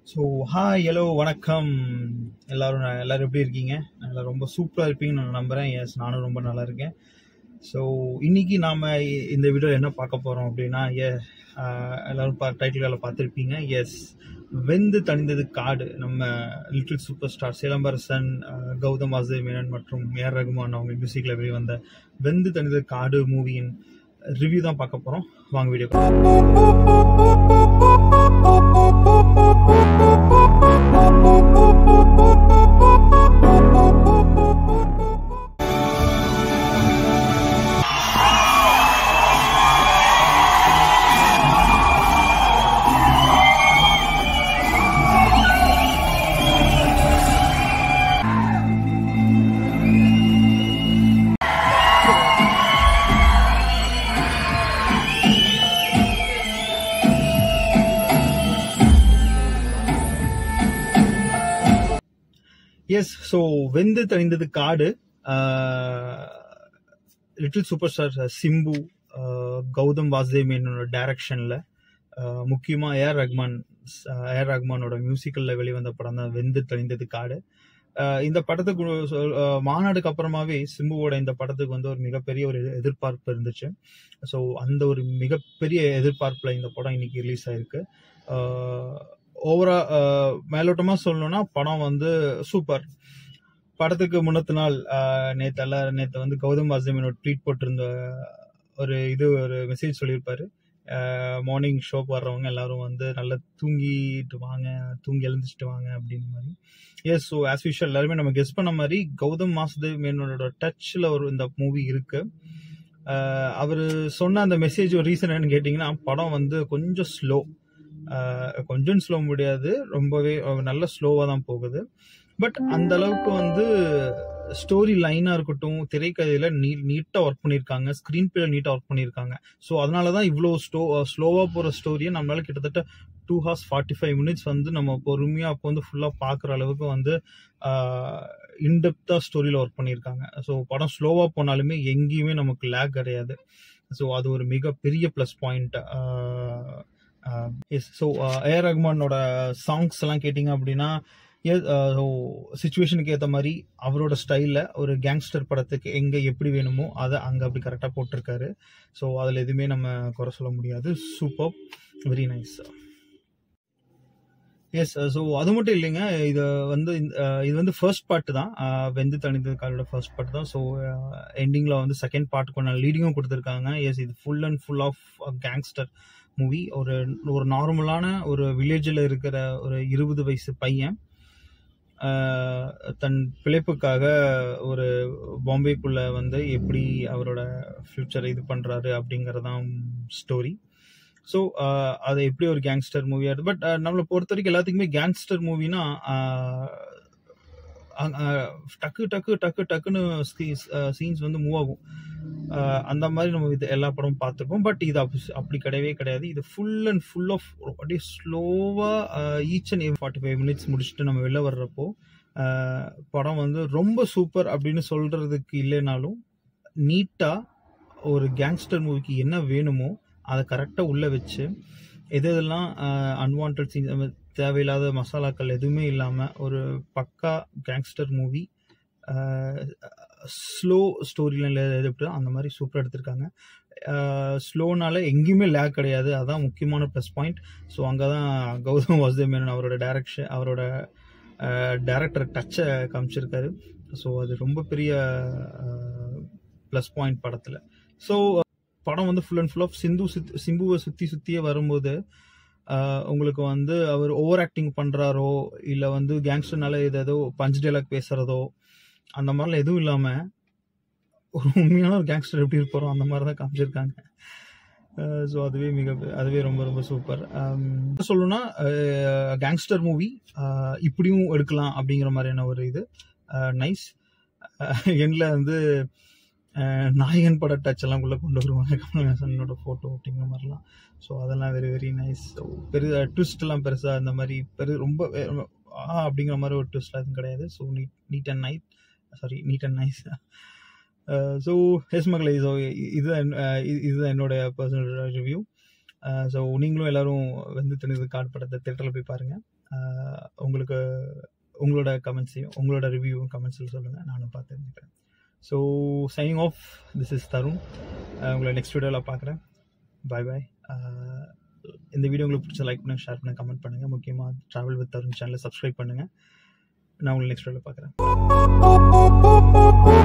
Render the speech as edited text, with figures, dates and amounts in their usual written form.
So hi hello வணக்கம் எல்லாரும் எப்படி இருக்கீங்க? நல்லா ரொம்ப சூப்பராக இருப்பீங்கன்னு நான் நம்புகிறேன். எஸ், நானும் ரொம்ப நல்லா இருக்கேன். ஸோ இன்னைக்கு நாம் இந்த வீடியோவில் என்ன பார்க்க போகிறோம் அப்படின்னா, எல்லோரும் டைட்டில்களை பார்த்துருப்பீங்க. எஸ், வெந்து தணிந்தது காடு. நம்ம little super star Silambarasan, Gautham Vasudev மற்றும் ஏஆர் ரகுமான் அவங்க மியூசிக்கில் வெளிவந்த வெந்து தணிந்தது காடு மூவியின் ரிவ்யூ தான் பார்க்க போகிறோம். வாங்க video. S, so Vendhu Thanindhathu Kaadu, little super star Simbu, Gautham Vasudev மேனனோட டைரக்ஷனில், முக்கியமாக ஏஆர் ரகுமானோட மியூசிக்கலில் வெளிவந்த படம் தான் வெந்து தணிந்தது காடு. இந்த படத்துக்கு மாநாடுக்கு அப்புறமாவே சிம்புவோட இந்த படத்துக்கு வந்து ஒரு மிகப்பெரிய ஒரு எதிர்பார்ப்பு இருந்துச்சு. ஸோ அந்த ஒரு மிகப்பெரிய எதிர்பார்ப்பில் இந்த படம் இன்னைக்கு ரிலீஸ் ஆயிருக்கு. ஓவரா மேலோட்டமா சொல்லணும்னா படம் வந்து சூப்பர். படத்துக்கு முன்னத்து நாள் நேத்து வந்து கௌதம் வாசுதேவ் ட்வீட் போட்டிருந்த ஒரு மெசேஜ் சொல்லியிருப்பாரு. மார்னிங் ஷோக்கு வர்றவங்க எல்லாரும் வந்து நல்லா தூங்கி எழுந்திரிச்சிட்டு வாங்க அப்படின்னு மாதிரி. எஸ், ஸோ ஆஸ் யூஷுவல் எல்லாருமே நம்ம கெஸ் பண்ண மாதிரி கௌதம் வாசுதேவ் மேனனோட டச்சில் இந்த மூவி இருக்கு. அவர் சொன்ன அந்த மெசேஜ் ஒரு ரீசன் என்னன்னு கேட்டிங்கன்னா, படம் வந்து கொஞ்சம் ஸ்லோ முடியாது, ரொம்பவே நல்ல ஸ்லோவாக தான் போகுது. பட் அந்த அளவுக்கு வந்து ஸ்டோரி லைனாக இருக்கட்டும், திரைக்கதையில் நீட்டாக ஒர்க் பண்ணியிருக்காங்க, ஸ்க்ரீன் பிளே நீட்டாக ஒர்க் பண்ணியிருக்காங்க. ஸோ அதனால தான் இவ்வளோ ஸ்லோவாக போகிற ஸ்டோரியை நம்மளால கிட்டத்தட்ட 2 hours 45 minutes வந்து நம்ம பொறுமையாக அப்போ வந்து ஃபுல்லாக பார்க்குற அளவுக்கு வந்து இன்டெப்த்தாக ஸ்டோரியில் ஒர்க் பண்ணியிருக்காங்க. ஸோ படம் ஸ்லோவாக போனாலுமே எங்கேயுமே நமக்கு லேக் கிடையாது. ஸோ அது ஒரு மிகப்பெரிய plus point. Yes, so AR ரகுமானோட சாங்ஸ் எல்லாம் கேட்டிங்க அப்படின்னா, சிச்சுவேஷனுக்கு ஏற்ற மாதிரி அவரோட ஸ்டைலில் ஒரு கேங்ஸ்டர் படத்துக்கு எங்கே எப்படி வேணுமோ அதை அங்கே அப்படி கரெக்டாக போட்டிருக்காரு. ஸோ அதில் எதுவுமே நம்ம குறை சொல்ல முடியாது. Super, very nice. Yes, so அது மட்டும் இல்லைங்க, இது வந்து ஃபர்ஸ்ட் பார்ட் தான். வெந்து தணிந்தது காடோட ஃபர்ஸ்ட் பார்ட் தான். ஸோ எண்டிங்கில் வந்து செகண்ட் பார்ட்டுக்கு லீடிங்கும் கொடுத்துருக்காங்க. எஸ், இது full and full of gangster movie. ஒரு நார்மலான ஒரு வில்லேஜில் இருக்கிற ஒரு 20 வயசு பையன் தன் பிழைப்புக்காக ஒரு பாம்பேக்குள்ள வந்து எப்படி அவரோட ஃபியூச்சரை இது பண்றாரு அப்படிங்கறதான் ஸ்டோரி. ஸோ அது எப்படி ஒரு கேங்ஸ்டர் மூவியா இருக்கு. பட் நம்மளை பொறுத்த வரைக்கும் எல்லாத்துக்குமே கேங்ஸ்டர் மூவினா டக்கு டக்கு டக்கு டக்குன்னு சீன்ஸ் வந்து மூவ் ஆகும். அந்த மாதிரி நம்ம இது எல்லா படமும் பார்த்துருப்போம். பட் இது அப்படி கிடையவே கிடையாது. இது ஃபுல் அண்ட் ஃபுல் ஆஃப் அப்படியே ஸ்லோவாக ஈச் அண்ட் 45 minutes முடிச்சுட்டு நம்ம வெளில வர்றப்போ படம் வந்து ரொம்ப சூப்பர் அப்படின்னு சொல்றதுக்கு இல்லைனாலும் நீட்டாக ஒரு கேங்ஸ்டர் மூவிக்கு என்ன வேணுமோ அதை கரெக்டாக உள்ள வச்சு எதெல்லாம் அன்வான்ட் சீன்ஸ், தேவையில்லாத மசாலாக்கள் எதுவுமே இல்லாமல் ஒரு பக்கா கேங்ஸ்டர் மூவி ஸ்லோ ஸ்டோரி லைனில் எப்படி அந்த மாதிரி சூப்பராக எடுத்திருக்காங்க. ஸ்லோனால எங்கேயுமே லேக் கிடையாது, அதுதான் முக்கியமான ப்ளஸ் பாயிண்ட். ஸோ அங்கே தான் கௌதம் வாசுதேவ் மேனன் அவரோட டைரக்டர் டச்சை காமிச்சிருக்காரு. ஸோ அது ரொம்ப பெரிய ப்ளஸ் பாயிண்ட் படத்தில். ஸோ படம் வந்து ஃபுல் அண்ட் ஃபுல் ஆஃப் சிம்புவை சுற்றியே வரும்போது உங்களுக்கு வந்து அவர் ஓவர் ஆக்டிங் பண்ணுறாரோ இல்லை வந்து கேங்ஸ்டர்னால ஏதோ பஞ்ச் டைலாக் பேசுகிறதோ அந்த மாதிரிலாம் எதுவும் இல்லாமல் ஒரு உண்மையான ஒரு கேங்ஸ்டர் எப்படி இருப்பாரோ அந்த மாதிரி தான் காமிச்சிருக்காங்க. ஸோ அதுவே ரொம்ப ரொம்ப சூப்பர். சொல்லணும்னா கேங்ஸ்டர் மூவி இப்படியும் எடுக்கலாம் அப்படிங்கிற மாதிரியான ஒரு இது நைஸ். எண்ணில் வந்து நாயகன் பட டச் எல்லாம் உள்ள கொண்டு வருவாங்க, கமல்ஹாசனோட ஃபோட்டோ அப்படிங்கிற மாதிரிலாம். ஸோ அதெல்லாம் வெரி வெரி நைஸ். ட்விஸ்ட் எல்லாம் பெருசாக இந்த மாதிரி ரொம்ப அப்படிங்கிற மாதிரி ஒரு ட்விஸ்ட்லாம் எதுவும் கிடையாது. So neat and nice. So yes மகளே, ஸோ இதுதான் என்னோட பர்சனல் ரிவ்யூ. ஸோ நீங்களும் எல்லோரும் வெந்து தணிந்தது காடு படத்தை தேட்டரில் போய் பாருங்கள். உங்களுக்கு உங்களோட கமெண்ட்ஸையும் உங்களோட ரிவ்யூவும் கமெண்ட்ஸில் சொல்லுங்கள், நானும் பார்த்து தெரிஞ்சுக்கிறேன். So signing off, this is Tharun. உங்களை நெக்ஸ்ட் வீடியோவில் பார்க்குறேன். பாய் பாய். இந்த வீடியோ உங்களுக்கு பிடிச்ச லைக் பண்ணுங்கள், ஷேர் பண்ணுங்கள், கமெண்ட் பண்ணுங்கள். முக்கியமாக ட்ராவல் வித் தருண் சேனலை சப்ஸ்கிரைப் பண்ணுங்கள். நான் உங்களை நெக்ஸ்ட் வீடியோவில் பார்க்குறேன்.